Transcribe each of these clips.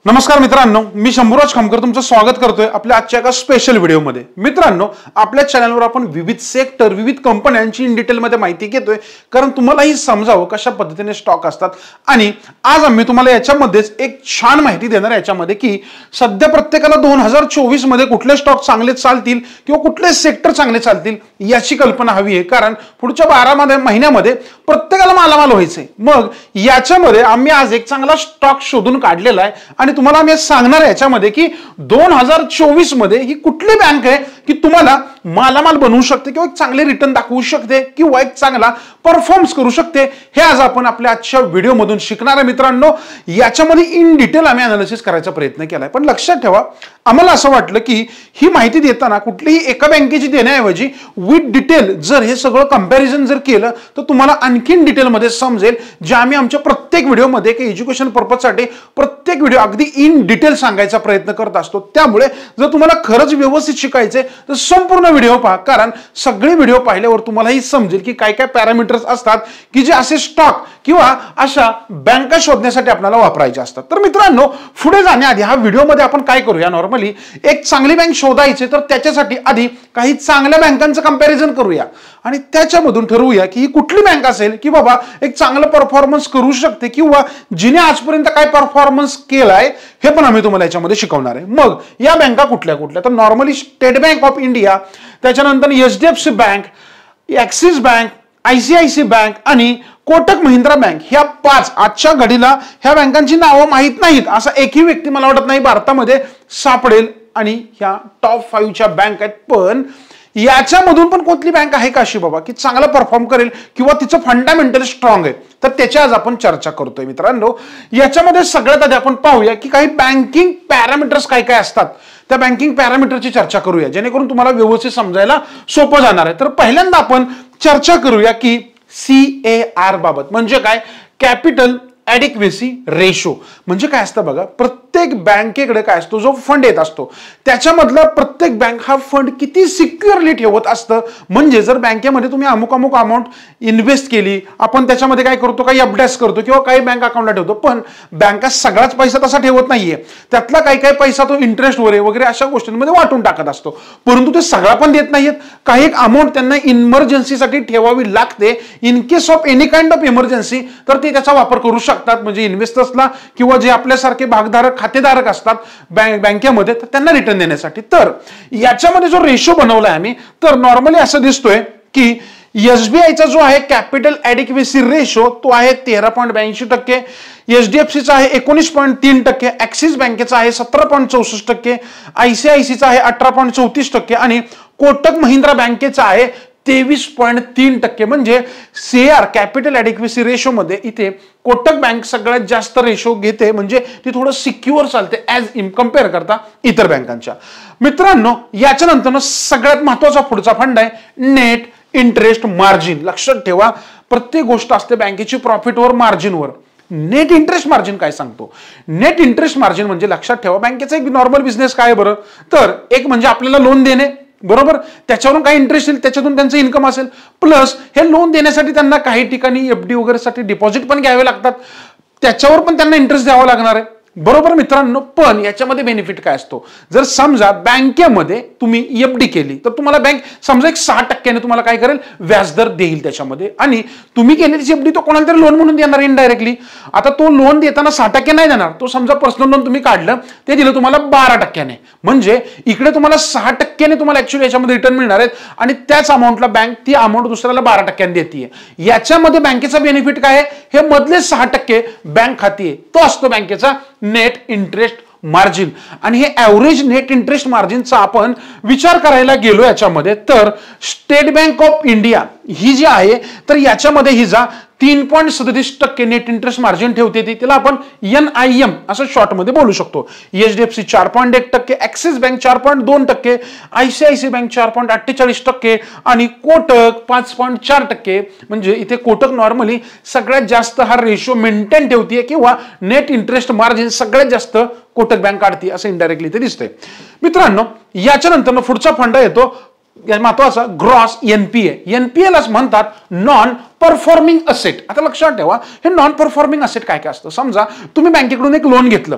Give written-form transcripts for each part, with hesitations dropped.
नमस्कार मित्रांनो, मी शंभूराज खामकर तुमचं स्वागत करतोय आपल्या आजच्या एका स्पेशल व्हिडिओमध्ये। मित्रांनो, आपल्या चॅनलवर आपण विविध सेक्टर, विविध कंपन्यांची इन डिटेलमध्ये माहिती घेतोय, कारण तुम्हालाही समजावं कशा पद्धतीने स्टॉक असतात। आणि आज आम्ही तुम्हाला याच्यामध्येच एक छान माहिती देणार आहे याच्यामध्ये की सध्या प्रत्येकाला 2024 मध्ये कुठले स्टॉक चांगले चालतील किंवा कुठले सेक्टर चांगले चालतील याची कल्पना हवी आहे, कारण पुढच्या 12 महिन्यामध्ये प्रत्येकाला मालामाल व्हायचंय। मग याच्यामध्ये आम्ही आज एक चांगला स्टॉक शोधून काढलेला आहे आणि तुम्हाला मी सांगणार आहे याच्यामध्ये की 2024 मध्ये ही कुठली बँक आहे की तुम्हाला मालामाल बनवू शकते किंवा एक चांगले रिटर्न दाखवू शकते किंवा एक चांगला परफॉर्मन्स करू शकते, हे आज आपण आपल्या आजच्या व्हिडिओ मधून शिकणार आहे। मित्रांनो, याच्यामध्ये इन डिटेल आम्ही अनालिसिस करायचा प्रयत्न केलाय, पण लक्षात ठेवा आम्हाला असं वाटलं की ही माहिती देताना कुठलीही एका बँकेची देण्याऐवजी विथ डिटेल जर हे सगळं कंपॅरिझन जर केलं तर तुम्हाला आणखीन डिटेलमध्ये समजेल, जे आम्ही आमच्या प्रत्येक व्हिडिओमध्ये की एज्युकेशन पर्पजसाठी प्रत्येक व्हिडिओ अगदी इन डिटेल सांगायचा प्रयत्न करत असतो। त्यामुळे जर तुम्हाला खरंच व्यवस्थित शिकायचे तर संपूर्ण व्हिडिओ पहा, कारण सगळे व्हिडिओ पाहिल्यावर तुम्हालाही समजेल की काय काय पॅरामीटर्स असतात की जे असे स्टॉक किंवा अशा बँका शोधण्यासाठी आपल्याला वापरायचे असतात। तर मित्रांनो, पुढे जाण्याआधी हा व्हिडिओमध्ये आपण काय करूया, नॉर्मली एक चांगली बँक शोधायची तर त्याच्यासाठी आधी काही चांगल्या बँकांचं कंपॅरिझन करूया आणि त्याच्यामधून ठरवूया की ही कुठली बँक असेल की बाबा एक चांगला परफॉर्मन्स करू शकते किंवा जिने आजपर्यंत काय परफॉर्मन्स केलाय हे पण आम्ही तुम्हाला याच्यामध्ये शिकवणार आहे। मग या बँका कुठल्या कुठल्या तर normally State Bank of India, त्याच्यानंतर HDFC bank, Axis bank, ICICI bank आणि कोटक महिंद्रा बँक, ह्या 5 आजच्या घडीला ह्या बँकांची नावं माहित नाहीत असा एकही व्यक्ती मला वाटत नाही भारतामध्ये सापडेल आणि ह्या टॉप 5 च्या बँक आहेत। पण याच्यामधून पण कोणती बँक आहे का अशी बाबा की चांगला परफॉर्म करेल किंवा तिचं फंडामेंटल स्ट्रॉंग आहे, तर त्याची आज आपण चर्चा करतोय। मित्रांनो, याच्यामध्ये सगळ्यात आधी आपण पाहूया की काही बँकिंग पॅरामीटर्स काय काय असतात, त्या बँकिंग पॅरामीटरची चर्चा करूया जेणेकरून तुम्हाला व्यवस्थित समजायला सोपं जाणार आहे। तर पहिल्यांदा आपण चर्चा करूया की CAR बाबत, म्हणजे काय, कॅपिटल ॲडिक्वेसी रेशो म्हणजे काय असतं बघा। प्रत्येक बँकेकडे काय असतो, जो फंड येत असतो त्याच्यामधला प्रत्येक बँक हा फंड किती सिक्युअरली ठेवत असतं। म्हणजे जर बँकेमध्ये तुम्ही अमुक अमाऊंट इन्व्हेस्ट केली, आपण त्याच्यामध्ये काय करतो, काही अपडेट्स करतो किंवा काही बँक अकाउंटला ठेवतो, पण बँका सगळाच पैसा तसा ठेवत नाहीये, त्यातला काही पैसा तो इंटरेस्ट वगैरे अशा गोष्टींमध्ये वाटून टाकत असतो, परंतु ते सगळा पण देत नाहीत। काही एक अमाऊंट त्यांना इमर्जन्सीसाठी ठेवावी लागते, in case of any kind of emergency, तर ते त्याचा वापर करू शकतात। म्हणजे इन्व्हेस्टर्सला किंवा जे आपल्यासारखे भागधारक खातेधारक असतात बँकेमध्ये, तर त्यांना रिटर्न देण्यासाठी। तर याच्यामध्ये जो रेशो बनवलाय आम्ही, तर नॉर्मली असं दिसतोय की एसबीआयचा जो आहे कॅपिटल ॲडिक्वेसी रेशो तो आहे 13.82%, एचडीएफसीचा आहे 19.3%, ॲक्सिस बँकेचा आहे 17.64%, आयसीआयसीचा आहे 18.34% आणि कोटक महिंद्रा बँकेचा आहे 23.3%। म्हणजे CAR कॅपिटल ॲडिक्वेसी रेशो मध्ये इथे कोटक बँक सगळ्यात जास्त रेशो घेते, म्हणजे ती थोडं सिक्युअर चालते ॲज कम्पेअर करता इतर बँकांच्या। मित्रांनो, याच्यानंतर सगळ्यात महत्वाचा पुढचा फंड आहे नेट इंटरेस्ट मार्जिन। लक्षात ठेवा, प्रत्येक गोष्ट असते बँकेची प्रॉफिटवर मार्जिनवर। नेट इंटरेस्ट मार्जिन काय सांगतो, नेट इंटरेस्ट मार्जिन म्हणजे लक्षात ठेवा बँकेचा एक नॉर्मल बिझनेस काय बरं, तर एक म्हणजे आपल्याला लोन देणे, बरोबर, त्याच्यावरून काही इंटरेस्ट येईल, त्याच्यातून त्यांचं इन्कम असेल, प्लस हे लोन देण्यासाठी त्यांना काही ठिकाणी एफडी वगैरे साठी डिपॉझिट पण घ्यावे लागतात, त्याच्यावर पण त्यांना इंटरेस्ट द्यावा लागणार आहे, बरोबर मित्रांनो। पण याच्यामध्ये बेनिफिट काय असतो, जर समजा बँकेमध्ये तुम्ही एफडी केली तर तुम्हाला बँक समजा एक 6% तुम्हाला काय करेल, व्याजदर देईल त्याच्यामध्ये, आणि तुम्ही केलेली एफडी तो कोणाला तरी लोन म्हणून देणार इनडायरेक्टली। आता तो लोन देताना 6% नाही देणार, तो समजा पर्सनल लोन तुम्ही काढलं ते दिलं तुम्हाला 12%, म्हणजे इकडे तुम्हाला 6% तुम्हाला ऍक्च्युअली याच्यामध्ये रिटर्न मिळणार आहेत आणि त्याच अमाऊंटला बँक ती अमाऊंट दुसऱ्याला 12% देते। याच्यामध्ये बँकेचा बेनिफिट काय आहे, हे मधले 6% बँक खाती आहे, तो असतो बँकेचा नेट इंटरेस्ट मार्जिन। आणि हे ॲव्हरेज नेट इंटरेस्ट मार्जिनचा आपण विचार करायला गेलो याच्यामध्ये, तर स्टेट बँक ऑफ इंडिया ही जी आहे तर याच्यामध्ये हिचा 3.37% नेट इंटरेस्ट मार्जिन ठेवते, ती त्याला आपण NIM असं शॉर्ट मध्ये बोलू शकतो। HDFC 4.1%, Axis bank 4.2%, ICICI bank 4.48% आणि कोटक 5.4%। म्हणजे इथे कोटक नॉर्मली सगळ्यात जास्त हा रेशो मेंटेन ठेवते किंवा नेट इंटरेस्ट मार्जिन सगळ्यात जास्त कोटक बँक काढते असं इनडायरेक्टली इथे दिसतंय। मित्रांनो, याच्यानंतर पुढचा फंड येतो महत्वाचा ग्रॉस NPA लाच म्हणतात नॉन परफॉर्मिंग असेट। आता लक्षात ठेवा, हे नॉन परफॉर्मिंग असेट काय काय असतं, समजा तुम्ही बँकेकडून एक लोन घेतलं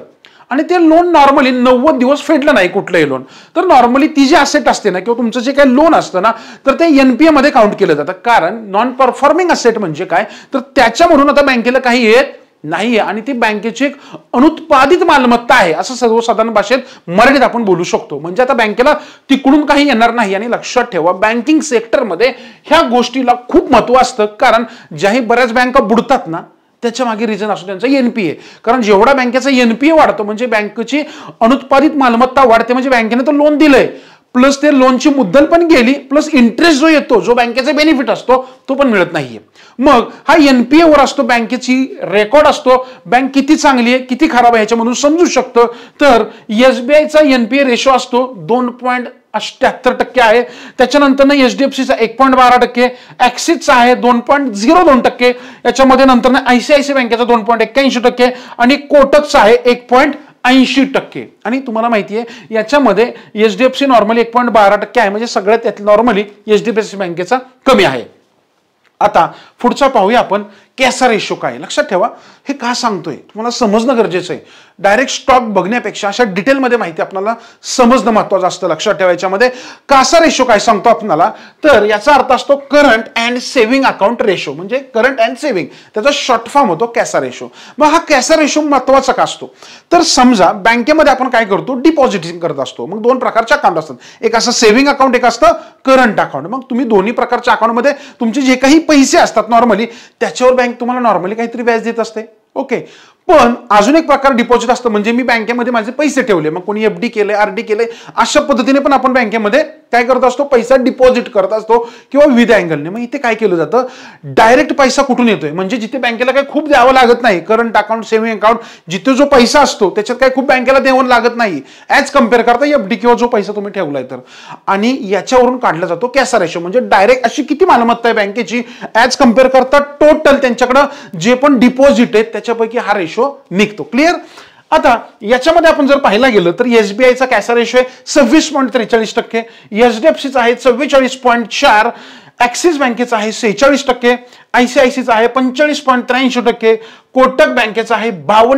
आणि ते लोन नॉर्मली 90 दिवस फेडलं नाही कुठलंही लोन, तर नॉर्मली ती जी असेट असते ना किंवा तुमचं जे काही लोन असतं ना, तर ते एनपीए मध्ये काउंट केलं जातं. कारण नॉन परफॉर्मिंग असेट म्हणजे काय, तर त्याच्यामधून आता बँकेला काही येत नाहीये आणि ती बँकेची एक अनुत्पादित मालमत्ता आहे असं सर्वसाधारण भाषेत मराठीत आपण बोलू शकतो. म्हणजे आता बँकेला तिकडून काही येणार नाही. आणि लक्षात ठेवा, बँकिंग सेक्टरमध्ये ह्या गोष्टीला खूप महत्व असतं. कारण ज्याही बऱ्याच बँका बुडतात ना, त्याच्या मागे रिझन असतो त्यांचा एनपीए. कारण जेवढा बँकेचा एनपीए वाढतो म्हणजे बँकेची अनुत्पादित मालमत्ता वाढते, म्हणजे बँकेने तो लोन दिलंय प्लस ते लोनची मुद्दल पण गेली प्लस इंटरेस्ट जो येतो, जो बँकेचा बेनिफिट असतो, तो पण मिळत नाहीये. मग हा एनपीए वर असतो, बँकेची रेकॉर्ड असतो, बँक किती चांगली आहे किती खराब आहे ह्याच्यामधून समजू शकतं. तर एसबीआयचा एनपीए रेशो असतो 2.78% आहे. त्याच्यानंतर एचडीएफसीचा 1.12%, ऍक्सिसचा आहे 2.02%, याच्यामध्ये नंतर आयसीआयसीआय बँकेचा 2.81% आणि कोटकचा आहे 1.80%. आणि तुम्हाला माहिती आहे याच्यामध्ये एचडीएफसी नॉर्मली 1.12% आहे, म्हणजे सगळ्यात नॉर्मली एचडीएफसी बँकेचा कमी आहे. आता पुढचा पाहूया आपण कॅसा रेशो काय. लक्षात ठेवा, हे का सांगतोय तुम्हाला समजणं गरजेचं आहे. डायरेक्ट स्टॉक बघण्यापेक्षा अशा डिटेलमध्ये माहिती आपल्याला समजणं महत्त्वाचं असतं. लक्षात ठेवा, याच्यामध्ये कासा रेशो काय सांगतो आपल्याला, तर याचा अर्थ असतो current and saving account ratio, म्हणजे करंट अँड सेव्हिंग, त्याचा शॉर्ट फॉर्म होतो कॅसा रेशो. मग हा कॅसा रेशो महत्त्वाचा का असतो, तर समजा बँकेमध्ये आपण काय करतो, डिपॉझिटिंग करत असतो. मग दोन प्रकारचे अकाउंट असतात, एक असं सेव्हिंग अकाउंट, एक असतं करंट अकाउंट. मग तुम्ही दोन्ही प्रकारच्या अकाउंटमध्ये तुमचे जे काही पैसे असतात नॉर्मली, त्याच्यावर बँक तुम्हाला नॉर्मली काहीतरी व्याज देत असते. ओके, पण अजून एक प्रकार डिपॉझिट असतं, म्हणजे मी बँकेमध्ये माझे पैसे ठेवले, मग कोणी एफडी केले, आरडी केले, अशा पद्धतीने पण आपण बँकेमध्ये काय करत असतो, पैसा डिपॉझिट करत असतो किंवा विविध अँगलने. मग इथे काय केलं जातं, डायरेक्ट पैसा कुठून येतोय, म्हणजे जिथे बँकेला काही खूप द्यावं लागत नाही, करंट अकाउंट सेव्हिंग अकाउंट, जिथे जो पैसा असतो त्याच्यात काही खूप बँकेला द्यावं लागत नाही ऍज कम्पेअर करता एफडी किंवा जो पैसा तुम्ही ठेवलाय तर. आणि याच्यावरून काढला जातो कॅसा रेशो, म्हणजे डायरेक्ट अशी किती मालमत्ता आहे बँकेची ऍज कम्पेअर करता टोटल त्यांच्याकडे जे पण डिपॉझिट आहे त्याच्यापैकी हा रेशो निघतो. क्लिअर. आता याच्यामध्ये आपण जर पाहायला गेलं तर एसबीआयचा कॅसा रेशो आहे 26.43%, एचडीएफसीचा आहे 44.4%, ऍक्सिस बँकेचा आहे 46%, आयसीआयसीचा आहे 45.83%, कोटक बँकेचा आहे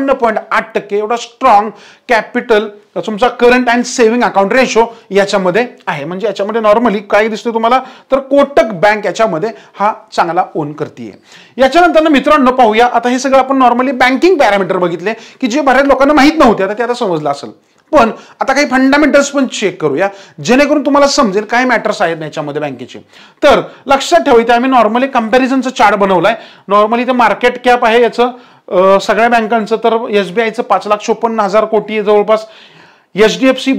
52.8%. एवढा स्ट्रॉंग कॅपिटल तुमचा current and saving account ratio याच्यामध्ये आहे. म्हणजे याच्यामध्ये नॉर्मली काय दिसतं तुम्हाला, तर कोटक बँक याच्यामध्ये हा चांगला ओन करते. याच्यानंतर मित्रांनो पाहूया, आता हे सगळं आपण नॉर्मली बँकिंग पॅरामीटर बघितले की जे बऱ्याच लोकांना माहित नव्हते, आता ते आता समजलं असेल. पण आता काही फंडामेंटल्स पण चेक करूया जेणेकरून तुम्हाला समजेल काय मॅटर्स आहेत याच्यामध्ये बँकेचे. तर लक्षात ठेवा, इथे आम्ही नॉर्मली कंपॅरिझनचं चार्ट बनवलाय. नॉर्मली ते मार्केट कॅप आहे याचं सगळ्या बँकांचं, तर एसबीआयचं 5,56,000 कोटी आहे जवळपास, एचडीएफसी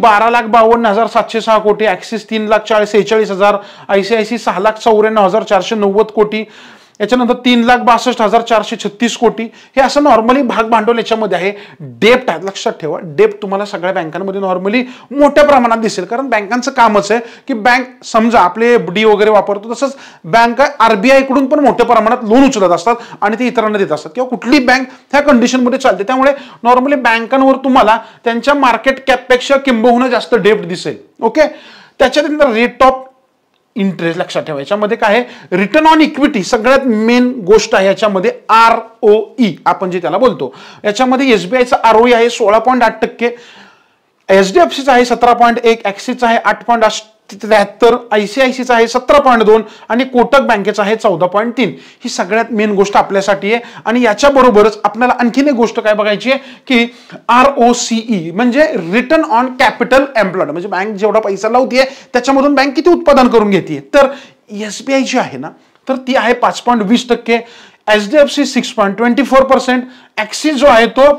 12,52,706 कोटी, ऍक्सिस 3,46,000, आयसीआयसी 6,94,490 कोटी, याच्यानंतर 3,62,436 कोटी. हे असं नॉर्मली भाग भांडवल याच्यामध्ये आहे. डेप्ट आहे, लक्षात ठेवा, डेप्ट तुम्हाला सगळ्या बँकांमध्ये नॉर्मली मोठ्या प्रमाणात दिसेल. कारण बँकांचं कामच आहे की बँक समजा आपले एफडी वगैरे वापरतो, तसंच बँक आरबीआय कडून पण मोठ्या प्रमाणात लोन उचलत असतात आणि ते इतरांना देत असतात किंवा कुठली बँक ह्या कंडिशनमध्ये चालते. त्यामुळे नॉर्मली बँकांवर तुम्हाला त्यांच्या मार्केट कॅपपेक्षा किंबहुना जास्त डेप्ट दिसेल. ओके, त्याच्यानंतर रेट ऑफ इंटरेस्ट लक्षात ठेवा, याच्यामध्ये काय आहे, रिटर्न ऑन इक्विटी सगळ्यात मेन गोष्ट आहे याच्यामध्ये, ROE आपण जे त्याला बोलतो. याच्यामध्ये एसबीआयचा ROE आहे 16.8%, एचडीएफसीचा आहे 17.1%, ऍक्सिसचा आहे 8.73%, आयसीआयसीचा आहे 17.2% आणि कोटक बँकेचा आहे 14.3%. ही सगळ्यात मेन गोष्ट आपल्यासाठी आहे. आणि याच्याबरोबरच आपल्याला आणखीन एक गोष्ट काय बघायची आहे की ROCE म्हणजे रिटर्न ऑन कॅपिटल एम्प्लॉयड, म्हणजे बँक जेवढा पैसा लावतीये त्याच्यामधून बँक किती उत्पादन करून घेते. तर एसबीआय जी आहे ना, तर ती आहे 5.20%, एचडीएफसी 6.24%, ऍक्सिस जो आहे तो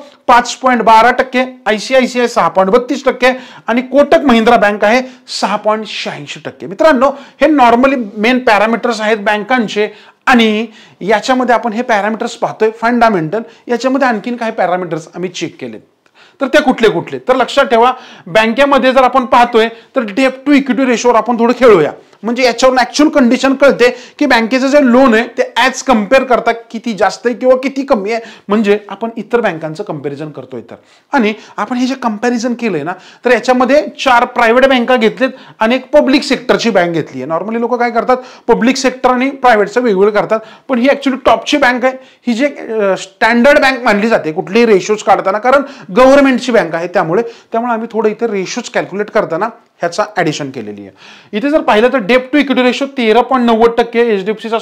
5.12%, आयसीआयसीआय 6.32% आणि कोटक महिंद्रा बँक आहे 6.86%. मित्रांनो, हे नॉर्मली मेन पॅरामीटर्स आहेत बँकांचे. आणि याच्यामध्ये आपण हे पॅरामीटर्स पाहतोय फंडामेंटल, याच्यामध्ये आणखीन काही पॅरामीटर्स आम्ही चेक केलेत. तर ते कुठले कुठले, तर लक्षात ठेवा, बँकेमध्ये जर आपण पाहतोय तर डेप्ट टू इक्विटी रेशोवर आपण थोडं खेळूया. म्हणजे याच्यावरून ऍक्च्युअल कंडिशन कळते की बँकेचं जे लोन आहे ते ऍज कम्पेअर करता किती जास्त आहे किंवा किती कमी आहे, म्हणजे आपण इतर बँकांचं कंपॅरिझन करतोय. तर आणि आपण हे जे कंपॅरिझन केलंय ना, तर याच्यामध्ये 4 प्रायव्हेट बँका घेतलेत आणि एक पब्लिक सेक्टरची बँक घेतली आहे. नॉर्मली लोक काय करतात, पब्लिक सेक्टर आणि प्रायव्हेटचं वेगवेगळं करतात, पण ही ऍक्च्युअली टॉपची बँक आहे. ही जे स्टँडर्ड बँक मानली जाते कुठलेही रेशोज काढताना, कारण गव्हर्नमेंट फंडामेंटची बँक आहे, त्यामुळे आम्ही थोडं इथे रेशोज कॅल्क्युलेट करताना ह्याचा ऍडिशन केलेली आहे। इथे जर पाहिलं तर डेट टू इक्विटी रेशो 13.90%, एचडीएफसीचा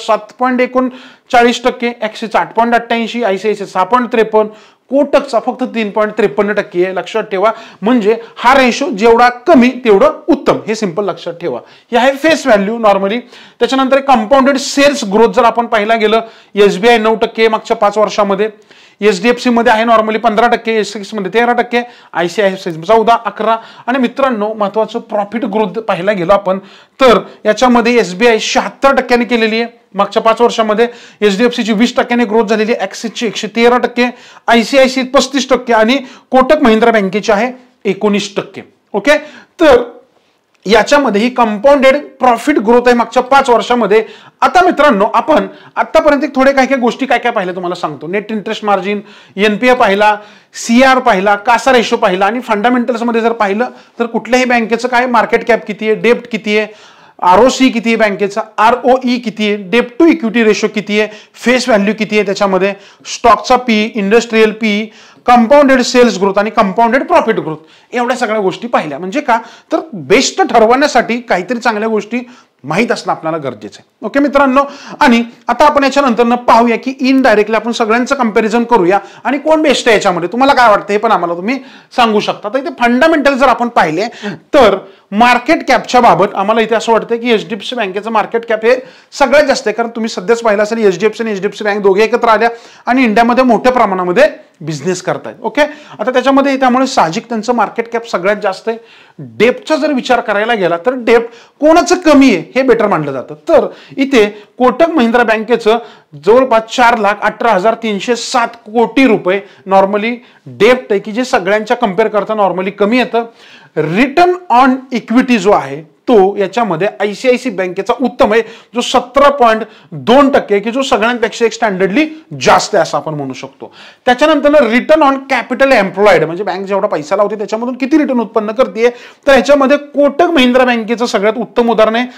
7.39%, ऍक्सिसचा 8.88%, आयसीआयसीआय 6.53%, कोटकचा फक्त 3.53% आहे। लक्षात ठेवा, म्हणजे हा रेशो जेवढा कमी तेवढं उत्तम, हे सिंपल लक्षात ठेवा। हे आहे फेस व्हॅल्यू नॉर्मली। त्याच्यानंतर कंपाऊंडेड सेल्स ग्रोथ जर आपण पाहिला गेलं, एसबीआय 9% मागच्या 5 वर्षामध्ये, एचडीएफसी मध्ये आहे नॉर्मली 15%, एसएक्स मध्ये 13%, आयसीआयसीआय 14, 11। आणि मित्रांनो महत्वाचं प्रॉफिट ग्रोथ पाहायला गेलो आपण तर याच्यामध्ये एसबीआय 76% केलेली आहे मागच्या 5 वर्षामध्ये, एचडीएफसीची 20% ग्रोथ झालेली आहे, ऍक्सिसची 113%, आयसीआयसीआय 35% आणि कोटक महिंद्रा बँकेची आहे 19%। ओके, तर याच्यामध्ये ही कंपाऊंडेड प्रॉफिट ग्रोथ आहे मागच्या 5 वर्षामध्ये। आता मित्रांनो आपण आतापर्यंत थोडे काय गोष्टी काय पाहिल्या तुम्हाला सांगतो। नेट इंटरेस्ट मार्जिन, एनपीए पाहिला, सीआर पाहिला, कासा रेशो पाहिला आणि फंडामेंटल्स मध्ये जर पाहिलं तर कुठल्याही बँकेचं काय मार्केट कॅप किती आहे, डेप्ट किती आहे, आरओसी किती आहे बँकेचा, आरओई किती आहे, डेट टू इक्विटी रेशो किती आहे, फेस व्हॅल्यू किती आहे, त्याच्यामध्ये स्टॉकचा P, industrial P, compounded sales growth आणि कंपाऊंडेड प्रॉफिट ग्रोथ, एवढ्या सगळ्या गोष्टी पाहिल्या। म्हणजे का तर बेस्ट ठरवण्यासाठी काहीतरी चांगल्या गोष्टी माहित असणं आपल्याला गरजेचं आहे। ओके मित्रांनो, आणि आता आपण याच्यानंतर पाहूया की इनडायरेक्टली आपण सगळ्यांचं कंपॅरिझन करूया आणि कोण बेस्ट आहे याच्यामध्ये, तुम्हाला काय वाटतं हे पण आम्हाला तुम्ही सांगू शकता। तर इथे फंडामेंटल जर आपण पाहिले तर मार्केट कॅपच्या बाबत आम्हाला इथे असं वाटतं की एचडीएफसी बँकेचं मार्केट कॅप हे सगळ्यात जास्त आहे, कारण तुम्ही सध्याच पाहिलं असेल एचडीएफसी आणि एचडीएफसी बँक दोघे एकत्र आल्या आणि इंडियामध्ये मोठ्या प्रमाणामध्ये बिझनेस करतायत। ओके, आता त्याच्यामध्ये त्यामुळे साहजिक त्यांचं मार्केट कॅप सगळ्यात जास्त आहे। डेप्टचा जर विचार करायला गेला तर डेप्ट कोणाचं कमी आहे हे बेटर मानलं जातं, तर इथे कोटक महिंद्रा बँकेचं जवळपास 4,18,307 कोटी रुपये नॉर्मली डेप्ट आहे, की जे सगळ्यांच्या कम्पेअर करता नॉर्मली कमी येतं। रिटर्न ऑन इक्विटी जो आहे तो याच्यामध्ये आयसीआयसीआय बँकेचा उत्तम आहे, जो 17.2% की जो सगळ्यांपेक्षा एक स्टँडर्डली जास्त आहे असं आपण म्हणू शकतो। त्याच्यानंतर रिटर्न ऑन कॅपिटल एम्प्लॉयड, म्हणजे बँक जेवढा पैसा लावते त्याच्यामधून किती रिटर्न उत्पन्न करते, तर याच्यामध्ये कोटक महिंद्रा बँकेचं सगळ्यात उत्तम उदाहरण आहे,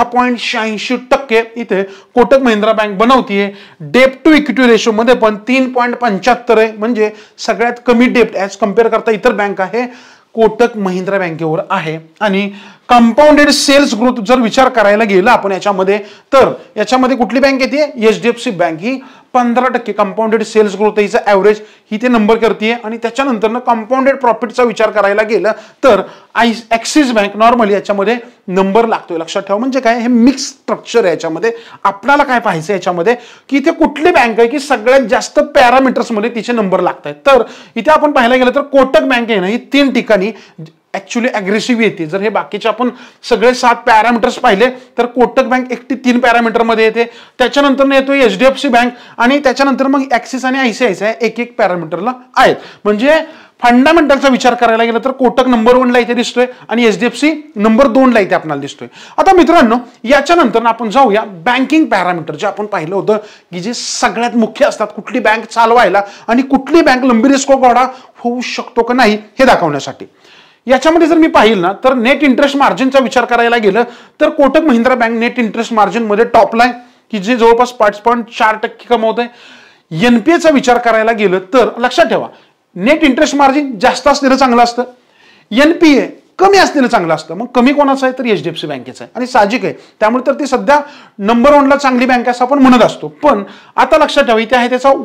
6.86% इथे कोटक महिंद्रा बँक बनवतीये। डेप्ट टू इक्विटी रेशो मध्ये पण 3.75 आहे, म्हणजे सगळ्यात कमी डेप्ट ऍज कम्पेअर करता इतर बँक आहे कोटक महिंद्रा बँकेवर आहे। आणि कंपाऊंडेड सेल्स ग्रोथ जर विचार करायला गेला आपण याच्यामध्ये, तर याच्यामध्ये कुठली बँक येते, एचडीएफसी बँक ही 15% कंपाऊंडेड सेल्स ग्रोथ हिचा ऍव्हरेज ही ते नंबर करते। आणि त्याच्यानंतर कंपाऊंडेड प्रॉफिटचा विचार करायला गेलं तर ऍक्सिस बँक नॉर्मली याच्यामध्ये नंबर लागतोय। लक्षात ठेवा, म्हणजे काय हे मिक्स स्ट्रक्चर आहे याच्यामध्ये, आपल्याला काय पाहायचं याच्यामध्ये की इथे कुठली बँक आहे की सगळ्यात जास्त पॅरामीटर्स मध्ये तिचे नंबर लागतात। तर इथे आपण पाहायला गेलं तर कोटक बँक आहे ना, ही 3 ठिकाणी ऍक्च्युअली अग्रेसिव्ह येते। जर हे बाकीचे आपण सगळे 7 पॅरामीटर्स पाहिले तर कोटक बँक एकटी 3 पॅरामीटर मध्ये येते, त्याच्यानंतर येतो एचडीएफसी बँक आणि त्याच्यानंतर मग ऍक्सिस आणि आयसीआयसीआय एक पॅरामीटरला आहेत। म्हणजे फंडामेंटलचा विचार करायला गेला तर कोटक नंबर 1 ला इथे दिसतोय आणि एचडीएफसी नंबर 2 ला इथे आपल्याला दिसतोय। आता मित्रांनो याच्यानंतर आपण जाऊया बँकिंग पॅरामीटर, जे आपण पाहिलं होतं की जे सगळ्यात मुख्य असतात कुठली बँक चालवायला आणि कुठली बँक लंबी रिस्क घोडा होऊ शकतो का नाही हे दाखवण्यासाठी। याच्यामध्ये जर मी पाहिलं ना तर नेट इंटरेस्ट मार्जिनचा विचार करायला गेलं तर Kotak Mahindra bank net interest margin मध्ये टॉपला आहे, की जे जवळपास 5.4% कमवत आहे। एनपीएचा विचार करायला गेलं तर लक्षात ठेवा, नेट इंटरेस्ट मार्जिन जास्त असलेलं चांगलं असतं, एनपीए कमी असलेलं चांगलं असतं। मग कमी कोणाचं आहे तर एचडीएफसी बँकेचं आहे आणि साहजिक आहे, त्यामुळे तर ती सध्या नंबर 1 ला चांगली बँक असं आपण म्हणत असतो। पण आता लक्षात ठेवा इथे आहे त्याचा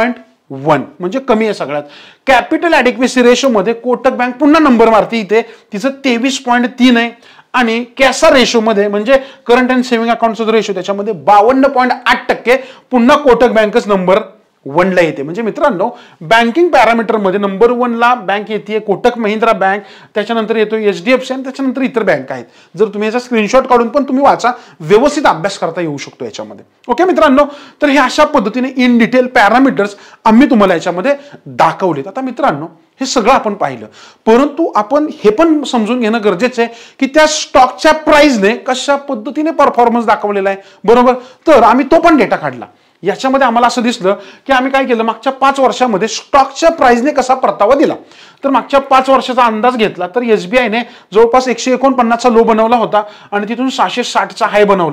1.1 म्हणजे कमी आहे सगळ्यात। कॅपिटल ॲडिक्वेसी रेशो मध्ये कोटक बँक पुन्हा नंबर मारते, इथे तिचं 23.3 आहे आणि कॅसा रेशो मध्ये म्हणजे करंट अँड सेव्हिंग अकाउंटचा रेशो त्याच्यामध्ये 52.8%, पुन्हा कोटक बँकच नंबर 1 ला येते। म्हणजे मित्रांनो बँकिंग पॅरामीटर मध्ये नंबर 1 ला बँक येते कोटक महिंद्रा बँक, त्याच्यानंतर येतो एचडीएफसी आणि त्याच्यानंतर इतर बँक आहेत। जर तुम्ही याचा स्क्रीनशॉट काढून पण तुम्ही वाचा, व्यवस्थित अभ्यास करता येऊ शकतो याच्यामध्ये। ओके मित्रांनो, तर हे अशा पद्धतीने इन डिटेल पॅरामीटर्स आम्ही तुम्हाला याच्यामध्ये दाखवलेत। आता मित्रांनो हे सगळं आपण पाहिलं, परंतु आपण हे पण समजून घेणं गरजेचं आहे की त्या स्टॉकच्या प्राइसने कशा पद्धतीने परफॉर्मन्स दाखवलेला आहे, बरोबर। तर आम्ही तो पण डेटा काढला। याच्यामध्ये आम्हाला असं दिसलं की आम्ही काय केलं, मागच्या 5 वर्षामध्ये स्टॉकच्या प्राइसने कसा परतावा दिला, तर मागच्या 5 वर्षाचा अंदाज घेतला तर एसबीआयने जवळपास 149 चा लो बनवला होता आणि तिथून 660 चा हाय बनवला होता।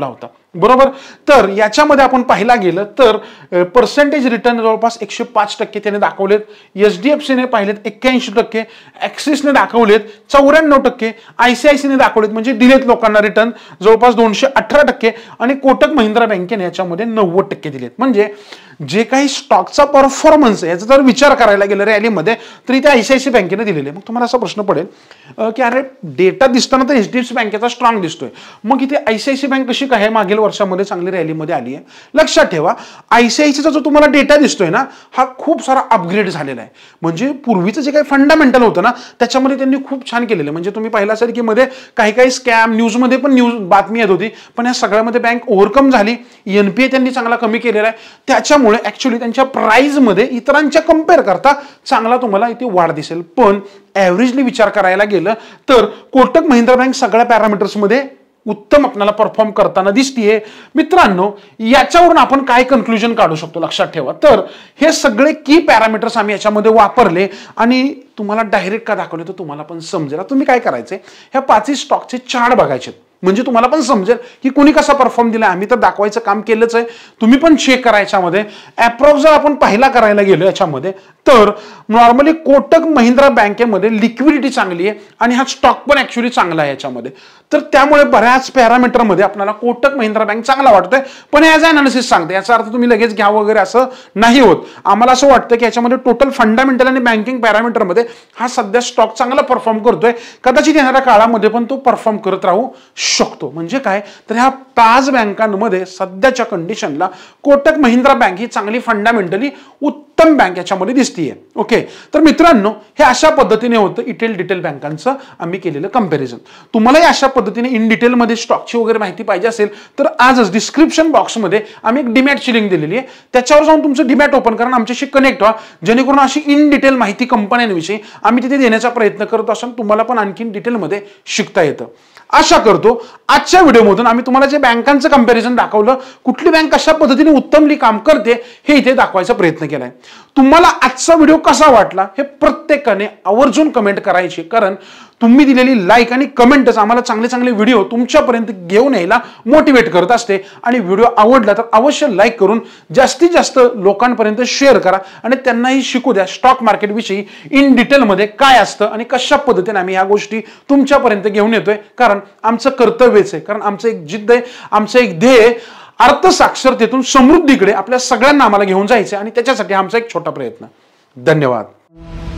बरोबर. तर याच्यामध्ये आपण पाहिला गेलं तर पर्सेंटेज रिटर्न जवळपास 105% त्याने दाखवलेत. एचडीएफसीने पाहिलेत 81%, ऍक्सिसने दाखवलेत 94%, आयसीआयसीने दाखवलेत म्हणजे दिलेत लोकांना रिटर्न जवळपास 218% आणि कोटक महिंद्रा बँकेने याच्यामध्ये 90% दिलेत. म्हणजे जे काही स्टॉकचा परफॉर्मन्स आहे याचा जर विचार करायला गेलं रॅलीमध्ये तरी त्या आयसीआयसी बँकेने दिलेले. मग तुम्हाला असा प्रश्न पडेल की अरे डेटा दिसताना तर एचडीएफसी बँकेचा स्ट्रॉंग दिसतोय, मग इथे आयसीआयसी बँक कशी काय मागील वर्षामध्ये चांगली रॅलीमध्ये आली आहे? लक्षात ठेवा, आयसीआयसीचा जो तुम्हाला डेटा दिसतोय ना हा खूप सारा अपग्रेड झालेला आहे. म्हणजे पूर्वीचं जे काही फंडामेंटल होतं ना त्याच्यामध्ये त्यांनी खूप छान केलेलं. म्हणजे तुम्ही पाहिलं असेल की मध्ये काही काही स्कॅम न्यूजमध्ये पण बातमी येत होती, पण या सगळ्यामध्ये बँक ओव्हरकम झाली. एनपीए त्यांनी चांगला कमी केलेला आहे. त्याच्यामुळे ऍक्च्युअली त्यांच्या प्राइसमध्ये इतरांच्या कम्पेअर करता चांगला तुम्हाला इथे वाढ दिसेल. पण ऍव्हरेजली विचार करायला गेलं तर कोटक महिंद्रा बँक सगळ्या पॅरामीटर्समध्ये उत्तम आपल्याला परफॉर्म करताना दिसतीये. मित्रांनो, याच्यावरून आपण काय कन्क्लुजन काढू शकतो लक्षात ठेवा. तर हे सगळे की पॅरामीटर्स आम्ही याच्यामध्ये वापरले आणि तुम्हाला डायरेक्ट का दाखवले तर तुम्हाला पण समजेल. तुम्ही काय करायचे, ह्या 5 स्टॉकचे चार्ट बघायचे म्हणजे तुम्हाला पण समजेल की कोणी कसा परफॉर्म दिला. आम्ही तर दाखवायचं काम केलंच आहे, तुम्ही पण चेक करायच्यामध्ये. अप्रॉक्स जर आपण पहिला करायला गेलो याच्यामध्ये तर नॉर्मली कोटक महिंद्रा बँकेमध्ये लिक्विडिटी चांगली आहे आणि हा स्टॉक पण ऍक्च्युअली चांगला आहे याच्यामध्ये. तर त्यामुळे बऱ्याच पॅरामीटरमध्ये आपल्याला कोटक महिंद्रा बँक चांगला वाटतोय. पण ॲज अनालिसिस सांगते, याचा अर्थ तुम्ही लगेच घ्या वगैरे असं नाही होत. आम्हाला असं वाटतं की याच्यामध्ये टोटल फंडामेंटल आणि बँकिंग पॅरामीटरमध्ये हा सध्या स्टॉक चांगला परफॉर्म करतोय. कदाचित येणाऱ्या काळामध्ये पण तो परफॉर्म करत राहू शकतो. म्हणजे काय तर ह्या 5 बँकांमध्ये सध्याच्या कंडिशनला कोटक महिंद्रा बँक ही चांगली फंडामेंटली उत्तम बँक याच्यामध्ये दिसतीये. ओके, तर मित्रांनो हे अशा पद्धतीने होतं डिटेल बँकांचं आम्ही केलेलं कंपॅरिझन. तुम्हालाही अशा पद्धतीने इन डिटेलमध्ये स्टॉकची वगैरे माहिती पाहिजे असेल तर आजच डिस्क्रिप्शन बॉक्समध्ये आम्ही एक डीमॅटची लिंक दिलेली आहे, त्याच्यावर जाऊन तुमचं डीमॅट ओपन करा, आमच्याशी कनेक्ट व्हा, जेणेकरून अशी इन डिटेल माहिती कंपन्यांविषयी आम्ही तिथे देण्याचा प्रयत्न करत असतो. तुम्हाला पण आणखीन डिटेलमध्ये शिकता येतं. आशा करतो आजच्या व्हिडिओमधून आम्ही तुम्हाला जे बँकांचं कंपॅरिझन दाखवलं, कुठली बँक कशा पद्धतीने उत्तमली काम करते हे इथे दाखवायचा प्रयत्न केलाय. तुम्हाला आजचा व्हिडिओ कसा वाटला हे प्रत्येकाने आवर्जून कमेंट करायची, कारण तुम्ही दिलेली लाईक आणि कमेंटच आम्हाला चांगले चांगले व्हिडिओ तुमच्यापर्यंत घेऊन यायला मोटिवेट करत असते. आणि व्हिडिओ आवडला तर अवश्य लाईक करून जास्तीत जास्त लोकांपर्यंत शेअर करा आणि त्यांनाही शिकू द्या स्टॉक मार्केट विषयी इन डिटेलमध्ये काय असतं आणि कशा पद्धतीने आम्ही ह्या गोष्टी तुमच्यापर्यंत घेऊन येतोय. कारण आमचं कर्तव्यच आहे, कारण आमचं एक जिद्द आहे, आमचं एक ध्येय अर्थसाक्षरतेतून समृद्धीकडे आपल्या सगळ्यांना आम्हाला घेऊन जायचं आणि त्याच्यासाठी आमचा एक छोटा प्रयत्न. धन्यवाद.